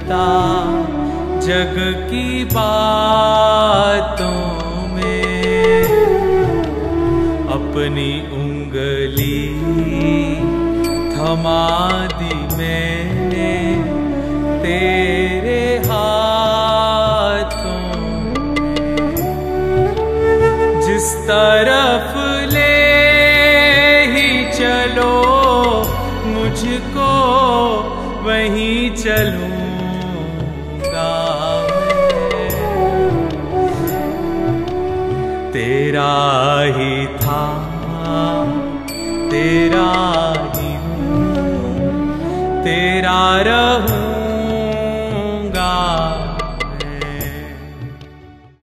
चलता जग की बातों में, अपनी उंगली थमा दी मैंने तेरे हाथों में। जिस तरफ ले ही चलो मुझको वहीं चलूंगा मैं। तेरा ही था तेरा ही हूँ, तेरा